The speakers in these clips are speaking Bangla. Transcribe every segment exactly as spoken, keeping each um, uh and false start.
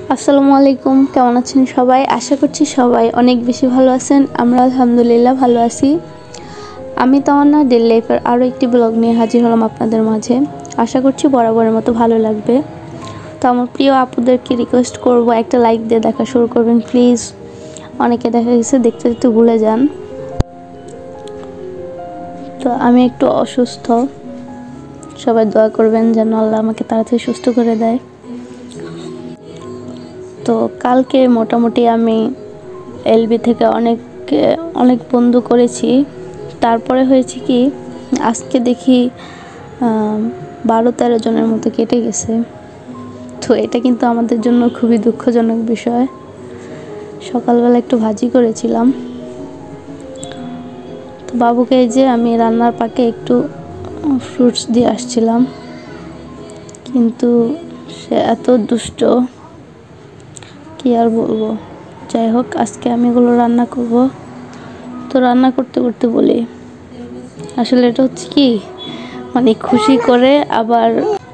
আসসালামু আলাইকুম, কেমন আছেন সবাই? আশা করছি সবাই অনেক বেশি ভালো আছেন। আমরা আলহামদুলিল্লাহ ভালো আছি। আমি তামান্না ডেইলি লাইফের আরও একটি ব্লগ নিয়ে হাজির হলাম আপনাদের মাঝে। আশা করছি বরাবরের মতো ভালো লাগবে। তো আমার প্রিয় আপুদেরকে রিকোয়েস্ট করব, একটা লাইক দিয়ে দেখা শুরু করবেন প্লিজ। অনেকে দেখা গেছে দেখতে দেখতে ভুলে যান। তো আমি একটু অসুস্থ, সবাই দোয়া করবেন যেন আল্লাহ আমাকে তাড়াতাড়ি সুস্থ করে দেয়। তো কালকে মোটামুটি আমি এলবি থেকে অনেক অনেক বন্ধু করেছি। তারপরে হয়েছে কি, আজকে দেখি বারো তেরো জনের মতো কেটে গেছে। তো এটা কিন্তু আমাদের জন্য খুবই দুঃখজনক বিষয়। সকালবেলা একটু ভাজি করেছিলাম, তো বাবুকে এই যে আমি রান্নার পাকে একটু ফ্রুটস দিয়ে আসছিলাম, কিন্তু সে এত দুষ্ট, কি আর বলবো। যাই হোক, আজকে আমি এগুলো রান্না করব। তো রান্না করতে করতে বলি, আসলে এটা হচ্ছে কি, মানে খুশি করে আবার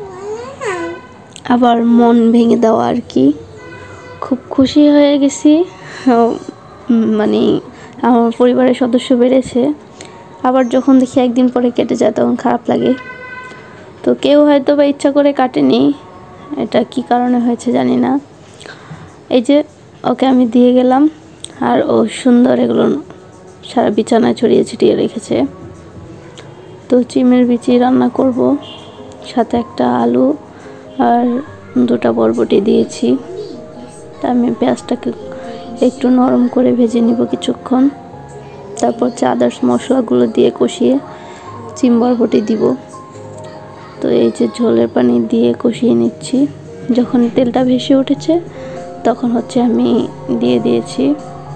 আবার মন ভেঙে দেওয়া আর কি। খুব খুশি হয়ে গেছি, মানে আমার পরিবারের সদস্য বেড়েছে। আবার যখন দেখি একদিন পরে কেটে যায় তখন খারাপ লাগে। তো কেউ হয়তো বা ইচ্ছা করে কাটেনি, এটা কি কারণে হয়েছে জানি না। এই যে ওকে আমি দিয়ে গেলাম, আর ও সুন্দর এগুলো সারা বিছানায় ছড়িয়ে ছিটিয়ে রেখেছে। তো চিমের বিচি রান্না করব, সাথে একটা আলু আর দুটা বরবটি দিয়েছি। তা আমি পেঁয়াজটাকে একটু নরম করে ভেজে নিব কিছুক্ষণ, তারপর আদার্স মশলাগুলো দিয়ে কষিয়ে চিম বরবটি দিব। তো এই যে ঝোলের পানি দিয়ে কষিয়ে নিচ্ছি। যখন তেলটা ভেসে উঠেছে তখন হচ্ছে আমি দিয়ে দিয়েছি।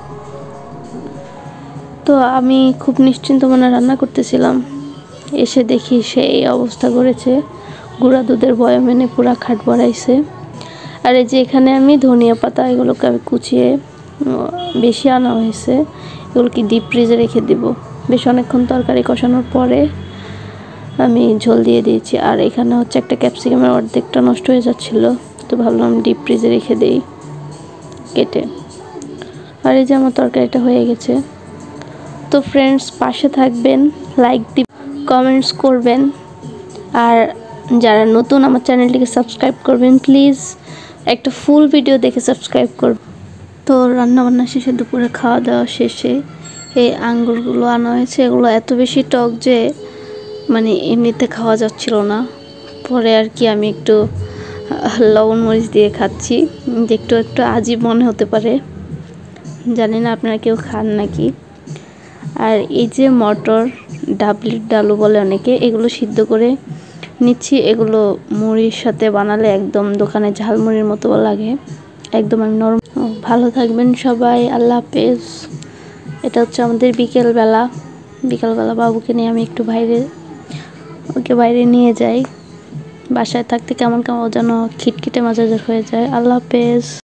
তো আমি খুব নিশ্চিন্ত মনে রান্না করতেছিলাম, এসে দেখি সে এই অবস্থা করেছে। গুঁড়া দুধের বয়াম এনে পুরা খাট ভরাইছে। আর এই যে এখানে আমি ধনিয়া পাতা এগুলোকে আমি কুচিয়ে বেশি আনা হয়েছে, এগুলোকে ডিপ ফ্রিজে রেখে দিব। বেশ অনেকক্ষণ তরকারি কষানোর পরে আমি ঝোল দিয়ে দিয়েছি। আর এখানে হচ্ছে একটা ক্যাপসিকামের অর্ধেকটা নষ্ট হয়ে যাচ্ছিল, তো ভাবলাম ডিপ ফ্রিজে রেখে দিই কেটে। আর এই যে আমার তরকারিটা হয়ে গেছে। তো ফ্রেন্ডস, পাশে থাকবেন, লাইক দিবেন, কমেন্টস করবেন, আর যারা নতুন আমার চ্যানেলটিকে সাবস্ক্রাইব করবেন প্লিজ। একটা ফুল ভিডিও দেখে সাবস্ক্রাইব করবেন। তো রান্নাবান্না শেষে, দুপুরে খাওয়া দাওয়া শেষে এই আঙ্গুরগুলো আনা হয়েছে। এগুলো এত বেশি টক যে মানে এমনিতে খাওয়া যাচ্ছিল না। পরে আর কি আমি একটু লবণ মরিচ দিয়ে খাচ্ছি, যে একটু একটু আজীব মনে হতে পারে, জানি না আপনারা কেউ খান নাকি। আর এই যে মটর, ডাবলির ডালু বলে অনেকে, এগুলো সিদ্ধ করে নিচ্ছি। এগুলো মুড়ির সাথে বানালে একদম দোকানে ঝালমুড়ির মতো লাগে, একদম আমি নরম। ভালো থাকবেন সবাই, আল্লাহ হাফেজ। এটা হচ্ছে আমাদের বিকেলবেলা। বিকেলবেলা বাবুকে নিয়ে আমি একটু বাইরে, ওকে বাইরে নিয়ে যাই। বাসায় থাকতে কেমন কেমন যেন খিটখিটে মেজাজের হয়ে যায়। আল্লাহ হাফেজ।